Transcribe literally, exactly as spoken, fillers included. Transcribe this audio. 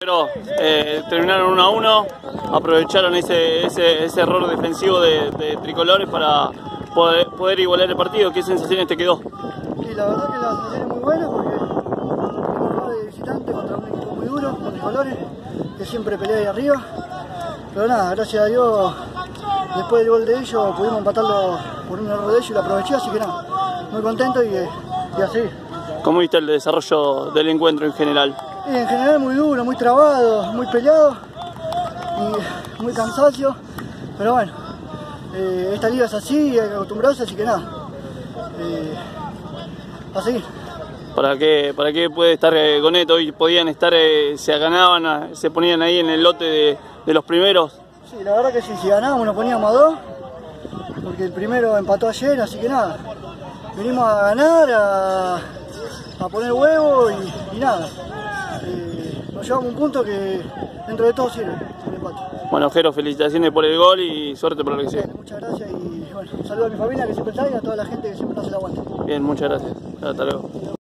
Pero eh, terminaron uno a uno, aprovecharon ese, ese, ese error defensivo de, de Tricolores para poder, poder igualar el partido. ¿Qué sensaciones te quedó? Sí, la verdad que la sensación es muy buena porque jugamos de visitante contra un equipo muy duro, con Tricolores, que siempre pelea ahí arriba. Pero nada, gracias a Dios, después del gol de ellos pudimos empatarlo por un error de ellos y lo aproveché, así que nada, muy contento y, y así. ¿Cómo viste el desarrollo del encuentro en general? Y en general muy duro, muy trabado, muy peleado y muy cansancio, pero bueno, eh, esta liga es así, hay que acostumbrarse, así que nada, eh, a seguir. ¿Para qué, para qué puede estar eh, Gonet? Hoy podían estar, eh, se ganaban, se ponían ahí en el lote de, de los primeros. Sí, la verdad que sí, si ganábamos nos poníamos a dos, porque el primero empató ayer, así que nada, venimos a ganar, a, a poner huevo y, y nada. Eh, nos llevamos un punto que dentro de todo sirve, el empate. Bueno, Jero, felicitaciones por el gol y suerte por lo que sigue. Bien, muchas gracias y bueno, un saludo a mi familia que siempre está y a toda la gente que siempre nos hace el aguante. Bien, muchas gracias. Hasta luego.